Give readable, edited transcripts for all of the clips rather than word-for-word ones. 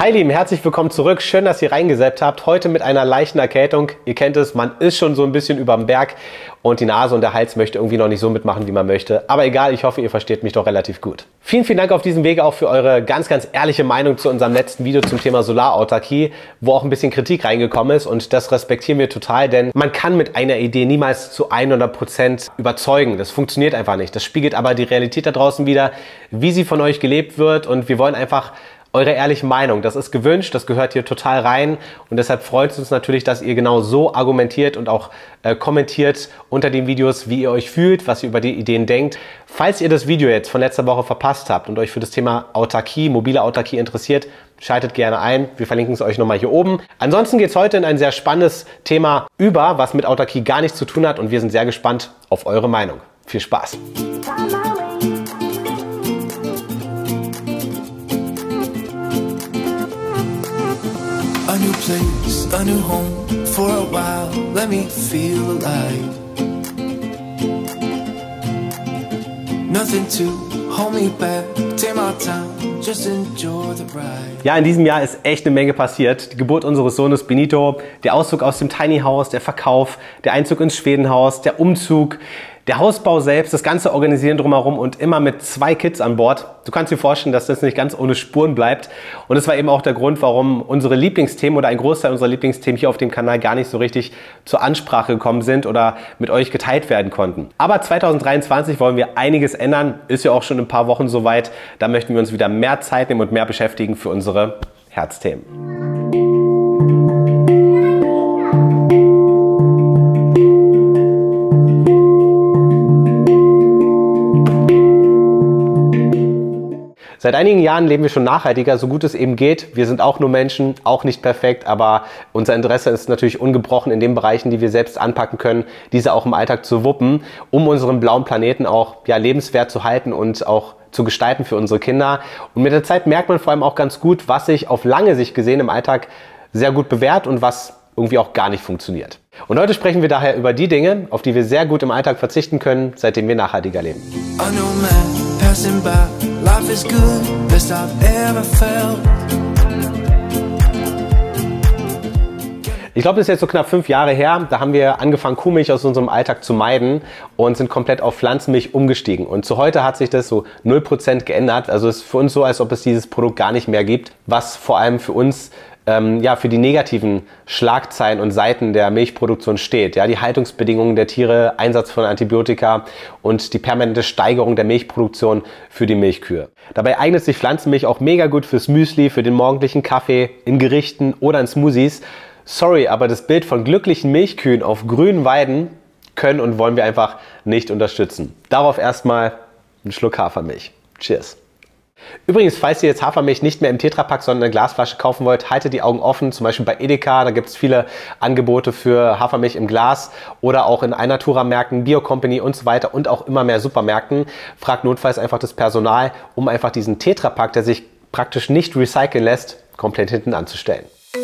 Hi Lieben, herzlich willkommen zurück. Schön, dass ihr reingesappt habt. Heute mit einer leichten Erkältung. Ihr kennt es, man ist schon so ein bisschen überm Berg und die Nase und der Hals möchte irgendwie noch nicht so mitmachen, wie man möchte. Aber egal, ich hoffe, ihr versteht mich doch relativ gut. Vielen, vielen Dank auf diesem Wege auch für eure ganz ehrliche Meinung zu unserem letzten Video zum Thema Solarautarkie, wo auch ein bisschen Kritik reingekommen ist und das respektieren wir total, denn man kann mit einer Idee niemals zu 100% überzeugen. Das funktioniert einfach nicht. Das spiegelt aber die Realität da draußen wider, wie sie von euch gelebt wird und wir wollen einfach eure ehrliche Meinung. Das ist gewünscht, das gehört hier total rein und deshalb freut es uns natürlich, dass ihr genau so argumentiert und auch kommentiert unter den Videos, wie ihr euch fühlt, was ihr über die Ideen denkt. Falls ihr das Video jetzt von letzter Woche verpasst habt und euch für das Thema Autarkie, mobile Autarkie interessiert, schaltet gerne ein. Wir verlinken es euch nochmal hier oben. Ansonsten geht es heute in ein sehr spannendes Thema über, was mit Autarkie gar nichts zu tun hat und wir sind sehr gespannt auf eure Meinung. Viel Spaß! A new place, a new home, for a while, let me feel alive. Nothing to hold me back, take my time, just enjoy the ride. Ja, in diesem Jahr ist echt eine Menge passiert. Die Geburt unseres Sohnes Benito, der Auszug aus dem Tiny House, der Verkauf, der Einzug ins Schwedenhaus, der Umzug, der Hausbau selbst, das ganze Organisieren drumherum und immer mit 2 Kids an Bord. Du kannst dir vorstellen, dass das nicht ganz ohne Spuren bleibt. Und das war eben auch der Grund, warum unsere Lieblingsthemen oder ein Großteil unserer Lieblingsthemen hier auf dem Kanal gar nicht so richtig zur Ansprache gekommen sind oder mit euch geteilt werden konnten. Aber 2023 wollen wir einiges ändern. Ist ja auch schon in ein paar Wochen soweit. Da möchten wir uns wieder mehr Zeit nehmen und mehr beschäftigen für unsere Herzthemen. Seit einigen Jahren leben wir schon nachhaltiger, so gut es eben geht. Wir sind auch nur Menschen, auch nicht perfekt, aber unser Interesse ist natürlich ungebrochen in den Bereichen, die wir selbst anpacken können, diese auch im Alltag zu wuppen, um unseren blauen Planeten auch lebenswert zu halten und auch zu gestalten für unsere Kinder. Und mit der Zeit merkt man vor allem auch ganz gut, was sich auf lange Sicht gesehen im Alltag sehr gut bewährt und was irgendwie auch gar nicht funktioniert. Und heute sprechen wir daher über die Dinge, auf die wir sehr gut im Alltag verzichten können, seitdem wir nachhaltiger leben. Ich glaube, das ist jetzt so knapp 5 Jahre her. Da haben wir angefangen, Kuhmilch aus unserem Alltag zu meiden und sind komplett auf Pflanzenmilch umgestiegen. Und zu heute hat sich das so 0% geändert. Also es ist für uns so, als ob es dieses Produkt gar nicht mehr gibt, was vor allem für uns für die negativen Schlagzeilen und Seiten der Milchproduktion steht. Ja, die Haltungsbedingungen der Tiere, Einsatz von Antibiotika und die permanente Steigerung der Milchproduktion für die Milchkühe. Dabei eignet sich Pflanzenmilch auch mega gut fürs Müsli, für den morgendlichen Kaffee, in Gerichten oder in Smoothies. Sorry, aber das Bild von glücklichen Milchkühen auf grünen Weiden können und wollen wir einfach nicht unterstützen. Darauf erstmal einen Schluck Hafermilch. Cheers! Übrigens, falls ihr jetzt Hafermilch nicht mehr im Tetrapack, sondern eine Glasflasche kaufen wollt, haltet die Augen offen, zum Beispiel bei Edeka, da gibt es viele Angebote für Hafermilch im Glas oder auch in Alnatura-Märkten, Bio-Company und so weiter und auch immer mehr Supermärkten. Fragt notfalls einfach das Personal, um einfach diesen Tetrapack, der sich praktisch nicht recyceln lässt, komplett hinten anzustellen.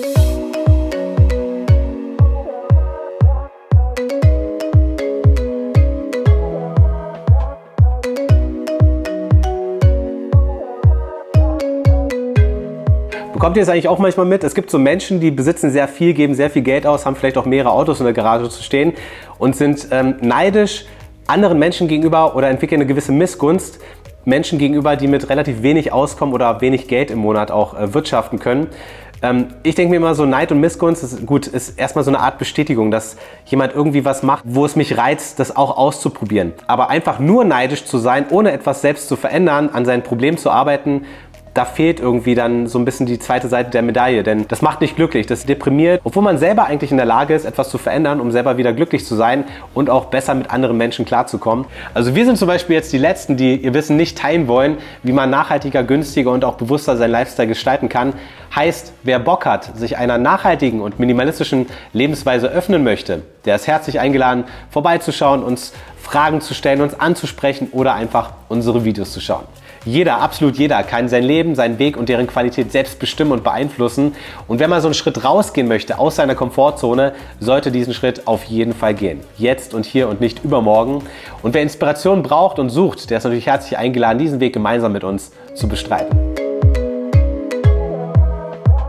Bekommt ihr es eigentlich auch manchmal mit? Es gibt so Menschen, die besitzen sehr viel, geben sehr viel Geld aus, haben vielleicht auch mehrere Autos in der Garage zu stehen und sind neidisch anderen Menschen gegenüber oder entwickeln eine gewisse Missgunst Menschen gegenüber, die mit relativ wenig auskommen oder wenig Geld im Monat auch wirtschaften können. Ich denke mir immer so, Neid und Missgunst ist erstmal so eine Art Bestätigung, dass jemand irgendwie was macht, wo es mich reizt, das auch auszuprobieren. Aber einfach nur neidisch zu sein, ohne etwas selbst zu verändern, an seinen Problemen zu arbeiten, da fehlt irgendwie dann so ein bisschen die zweite Seite der Medaille, denn das macht nicht glücklich, das deprimiert, obwohl man selber eigentlich in der Lage ist, etwas zu verändern, um selber wieder glücklich zu sein und auch besser mit anderen Menschen klarzukommen. Also wir sind zum Beispiel jetzt die Letzten, die ihr Wissen nicht teilen wollen, wie man nachhaltiger, günstiger und auch bewusster seinen Lifestyle gestalten kann. Heißt, wer Bock hat, sich einer nachhaltigen und minimalistischen Lebensweise öffnen möchte, der ist herzlich eingeladen, vorbeizuschauen, uns Fragen zu stellen, uns anzusprechen oder einfach unsere Videos zu schauen. Jeder, absolut jeder, kann sein Leben, seinen Weg und deren Qualität selbst bestimmen und beeinflussen. Und wenn man so einen Schritt rausgehen möchte aus seiner Komfortzone, sollte diesen Schritt auf jeden Fall gehen. Jetzt und hier und nicht übermorgen. Und wer Inspiration braucht und sucht, der ist natürlich herzlich eingeladen, diesen Weg gemeinsam mit uns zu bestreiten.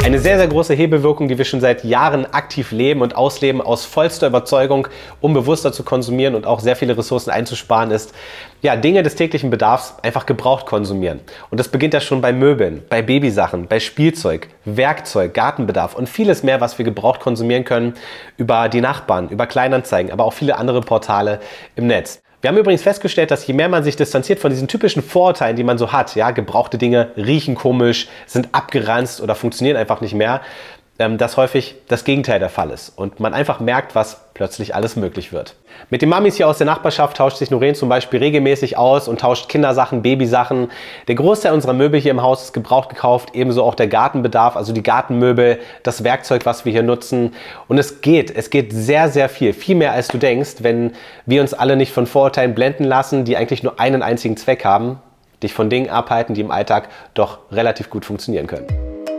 Eine sehr, sehr große Hebelwirkung, die wir schon seit Jahren aktiv leben und ausleben, aus vollster Überzeugung, um bewusster zu konsumieren und auch sehr viele Ressourcen einzusparen, ist, ja, Dinge des täglichen Bedarfs einfach gebraucht konsumieren. Und das beginnt ja schon bei Möbeln, bei Babysachen, bei Spielzeug, Werkzeug, Gartenbedarf und vieles mehr, was wir gebraucht konsumieren können über die Nachbarn, über Kleinanzeigen, aber auch viele andere Portale im Netz. Wir haben übrigens festgestellt, dass je mehr man sich distanziert von diesen typischen Vorurteilen, die man so hat, ja, gebrauchte Dinge riechen komisch, sind abgeranzt oder funktionieren einfach nicht mehr, dass häufig das Gegenteil der Fall ist und man einfach merkt, was plötzlich alles möglich wird. Mit den Mamis hier aus der Nachbarschaft tauscht sich Noreen zum Beispiel regelmäßig aus und tauscht Kindersachen, Babysachen. Der Großteil unserer Möbel hier im Haus ist gebraucht gekauft, ebenso auch der Gartenbedarf, also die Gartenmöbel, das Werkzeug, was wir hier nutzen. Und es geht sehr, sehr viel mehr als du denkst, wenn wir uns alle nicht von Vorurteilen blenden lassen, die eigentlich nur einen einzigen Zweck haben, dich von Dingen abhalten, die im Alltag doch relativ gut funktionieren können.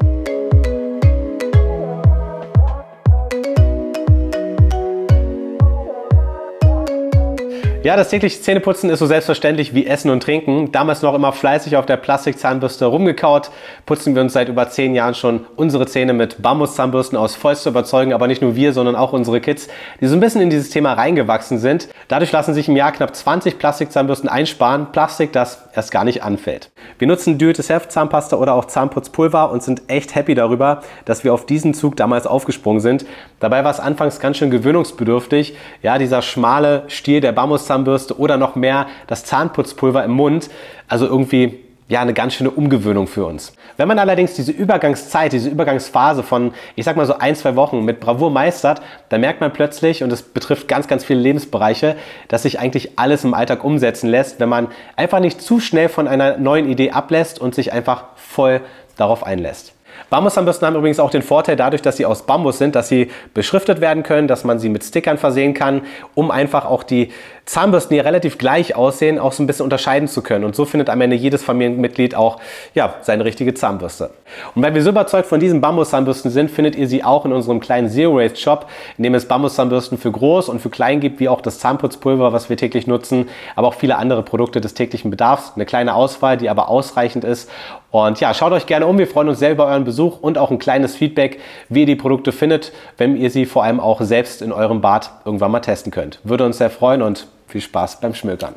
Ja, das tägliche Zähneputzen ist so selbstverständlich wie Essen und Trinken. Damals noch immer fleißig auf der Plastikzahnbürste rumgekaut, putzen wir uns seit über 10 Jahren schon unsere Zähne mit Bambuszahnbürsten aus vollster Überzeugung, aber nicht nur wir, sondern auch unsere Kids, die so ein bisschen in dieses Thema reingewachsen sind. Dadurch lassen sich im Jahr knapp 20 Plastikzahnbürsten einsparen, Plastik, das erst gar nicht anfällt. Wir nutzen Do-it-yourself-Zahnpasta oder auch Zahnputzpulver und sind echt happy darüber, dass wir auf diesen Zug damals aufgesprungen sind. Dabei war es anfangs ganz schön gewöhnungsbedürftig, ja, dieser schmale Stiel der Bambuszahnbürste oder noch mehr das Zahnputzpulver im Mund, also irgendwie ja eine ganz schöne Umgewöhnung für uns. Wenn man allerdings diese Übergangszeit, diese Übergangsphase von, ich sag mal so 1, 2 Wochen mit Bravour meistert, dann merkt man plötzlich, und das betrifft ganz, ganz viele Lebensbereiche, dass sich eigentlich alles im Alltag umsetzen lässt, wenn man einfach nicht zu schnell von einer neuen Idee ablässt und sich einfach voll darauf einlässt. Bambuszahnbürsten haben übrigens auch den Vorteil dadurch, dass sie aus Bambus sind, dass sie beschriftet werden können, dass man sie mit Stickern versehen kann, um einfach auch die Zahnbürsten, die relativ gleich aussehen, auch so ein bisschen unterscheiden zu können. Und so findet am Ende jedes Familienmitglied auch ja, seine richtige Zahnbürste. Und weil wir so überzeugt von diesen Bambuszahnbürsten sind, findet ihr sie auch in unserem kleinen Zero-Waste-Shop, in dem es Bambuszahnbürsten für groß und für klein gibt, wie auch das Zahnputzpulver, was wir täglich nutzen, aber auch viele andere Produkte des täglichen Bedarfs. Eine kleine Auswahl, die aber ausreichend ist. Und ja, schaut euch gerne um. Wir freuen uns sehr über euren Besuch und auch ein kleines Feedback, wie ihr die Produkte findet, wenn ihr sie vor allem auch selbst in eurem Bad irgendwann mal testen könnt. Würde uns sehr freuen und viel Spaß beim Schmökern.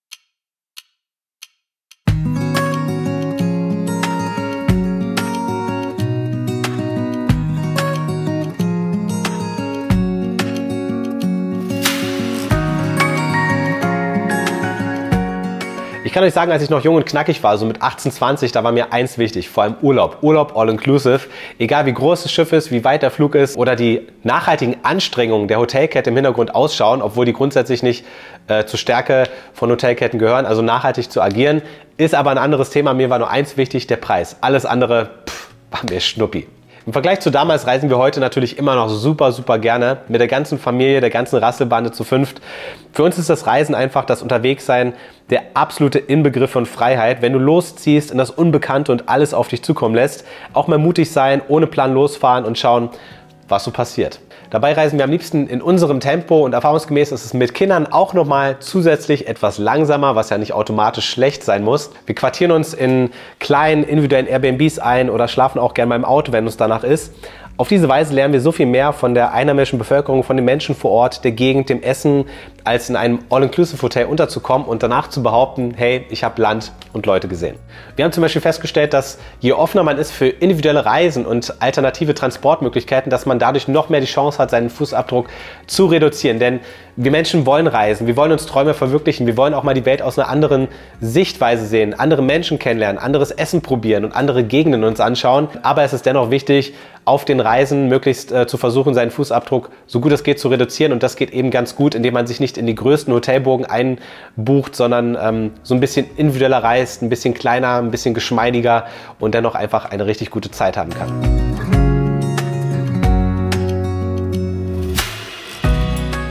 Ich kann euch sagen, als ich noch jung und knackig war, so mit 18, 20, da war mir eins wichtig, vor allem Urlaub. Urlaub all-inclusive. Egal wie groß das Schiff ist, wie weit der Flug ist oder die nachhaltigen Anstrengungen der Hotelkette im Hintergrund ausschauen, obwohl die grundsätzlich nicht zur Stärke von Hotelketten gehören, also nachhaltig zu agieren, ist aber ein anderes Thema. Mir war nur eins wichtig, der Preis. Alles andere war mir Schnuppi. Im Vergleich zu damals reisen wir heute natürlich immer noch super, super gerne mit der ganzen Familie, der ganzen Rasselbande zu 5. Für uns ist das Reisen einfach, das Unterwegssein, der absolute Inbegriff von Freiheit. Wenn du losziehst in das Unbekannte und alles auf dich zukommen lässt, auch mal mutig sein, ohne Plan losfahren und schauen, was so passiert. Dabei reisen wir am liebsten in unserem Tempo und erfahrungsgemäß ist es mit Kindern auch nochmal zusätzlich etwas langsamer, was ja nicht automatisch schlecht sein muss. Wir quartieren uns in kleinen individuellen Airbnbs ein oder schlafen auch gerne mal im Auto, wenn uns danach ist. Auf diese Weise lernen wir so viel mehr von der einheimischen Bevölkerung, von den Menschen vor Ort, der Gegend, dem Essen, als in einem All-Inclusive-Hotel unterzukommen und danach zu behaupten, hey, ich habe Land und Leute gesehen. Wir haben zum Beispiel festgestellt, dass je offener man ist für individuelle Reisen und alternative Transportmöglichkeiten, dass man dadurch noch mehr die Chance hat, seinen Fußabdruck zu reduzieren. Denn wir Menschen wollen reisen, wir wollen uns Träume verwirklichen, wir wollen auch mal die Welt aus einer anderen Sichtweise sehen, andere Menschen kennenlernen, anderes Essen probieren und andere Gegenden uns anschauen. Aber es ist dennoch wichtig, auf den Reisen möglichst zu versuchen, seinen Fußabdruck so gut es geht zu reduzieren. Und das geht eben ganz gut, indem man sich nicht in die größten Hotelburgen einbucht, sondern so ein bisschen individueller reist, ein bisschen kleiner, ein bisschen geschmeidiger und dennoch einfach eine richtig gute Zeit haben kann.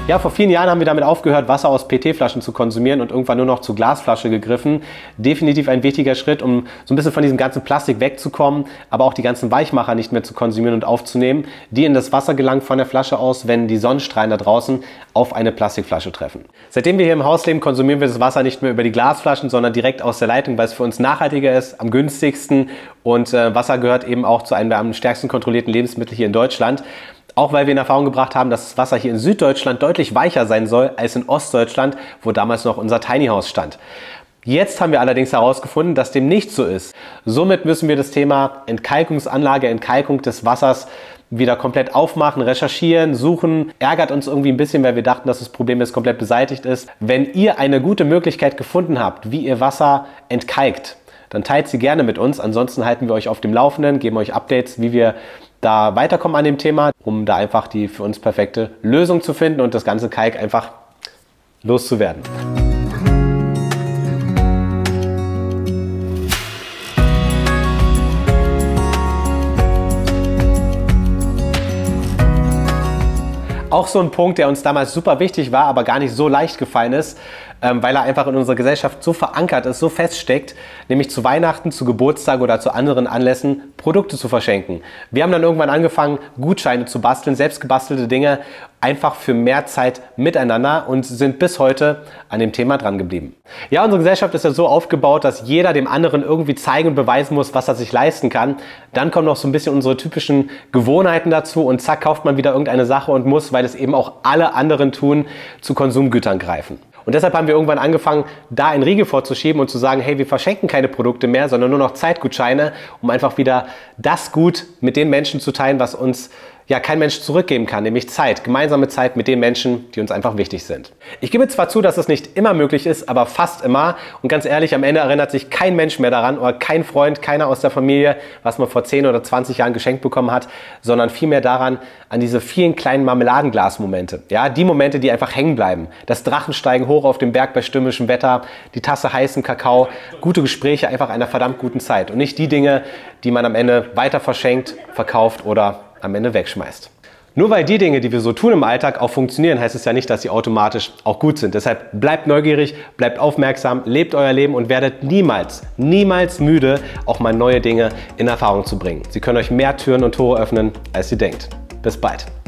Ja, vor vielen Jahren haben wir damit aufgehört, Wasser aus PET-Flaschen zu konsumieren und irgendwann nur noch zur Glasflasche gegriffen. Definitiv ein wichtiger Schritt, um so ein bisschen von diesem ganzen Plastik wegzukommen, aber auch die ganzen Weichmacher nicht mehr zu konsumieren und aufzunehmen, die in das Wasser gelangen von der Flasche aus, wenn die Sonnenstrahlen da draußen auf eine Plastikflasche treffen. Seitdem wir hier im Haus leben, konsumieren wir das Wasser nicht mehr über die Glasflaschen, sondern direkt aus der Leitung, weil es für uns nachhaltiger ist, am günstigsten, und Wasser gehört eben auch zu einem der am stärksten kontrollierten Lebensmittel hier in Deutschland. Auch weil wir in Erfahrung gebracht haben, dass das Wasser hier in Süddeutschland deutlich weicher sein soll als in Ostdeutschland, wo damals noch unser Tiny House stand. Jetzt haben wir allerdings herausgefunden, dass dem nicht so ist. Somit müssen wir das Thema Entkalkungsanlage, Entkalkung des Wassers wieder komplett aufmachen, recherchieren, suchen. Ärgert uns irgendwie ein bisschen, weil wir dachten, dass das Problem jetzt komplett beseitigt ist. Wenn ihr eine gute Möglichkeit gefunden habt, wie ihr Wasser entkalkt, dann teilt sie gerne mit uns. Ansonsten halten wir euch auf dem Laufenden, geben euch Updates, wie wir da weiterkommen an dem Thema, um da einfach die für uns perfekte Lösung zu finden und das ganze Kalk einfach loszuwerden. Auch so ein Punkt, der uns damals super wichtig war, aber gar nicht so leicht gefallen ist, weil er einfach in unserer Gesellschaft so verankert ist, so feststeckt, nämlich zu Weihnachten, zu Geburtstag oder zu anderen Anlässen Produkte zu verschenken. Wir haben dann irgendwann angefangen, Gutscheine zu basteln, selbst gebastelte Dinge, einfach für mehr Zeit miteinander, und sind bis heute an dem Thema dran geblieben. Ja, unsere Gesellschaft ist ja so aufgebaut, dass jeder dem anderen irgendwie zeigen und beweisen muss, was er sich leisten kann. Dann kommen noch so ein bisschen unsere typischen Gewohnheiten dazu und zack, kauft man wieder irgendeine Sache und muss, weil es eben auch alle anderen tun, zu Konsumgütern greifen. Und deshalb haben wir irgendwann angefangen, da einen Riegel vorzuschieben und zu sagen, hey, wir verschenken keine Produkte mehr, sondern nur noch Zeitgutscheine, um einfach wieder das Gut mit den Menschen zu teilen, was uns ja kein Mensch zurückgeben kann, nämlich Zeit, gemeinsame Zeit mit den Menschen, die uns einfach wichtig sind. Ich gebe zwar zu, dass es nicht immer möglich ist, aber fast immer, und ganz ehrlich, am Ende erinnert sich kein Mensch mehr daran oder kein Freund, keiner aus der Familie, was man vor 10 oder 20 Jahren geschenkt bekommen hat, sondern vielmehr daran, an diese vielen kleinen Marmeladenglas-Momente. Ja, die Momente, die einfach hängen bleiben. Das Drachensteigen hoch auf dem Berg bei stürmischem Wetter, die Tasse heißen Kakao, gute Gespräche, einfach einer verdammt guten Zeit und nicht die Dinge, die man am Ende weiter verschenkt, verkauft oder am Ende wegschmeißt. Nur weil die Dinge, die wir so tun im Alltag, auch funktionieren, heißt es ja nicht, dass sie automatisch auch gut sind. Deshalb bleibt neugierig, bleibt aufmerksam, lebt euer Leben und werdet niemals, niemals müde, auch mal neue Dinge in Erfahrung zu bringen. Sie können euch mehr Türen und Tore öffnen, als ihr denkt. Bis bald.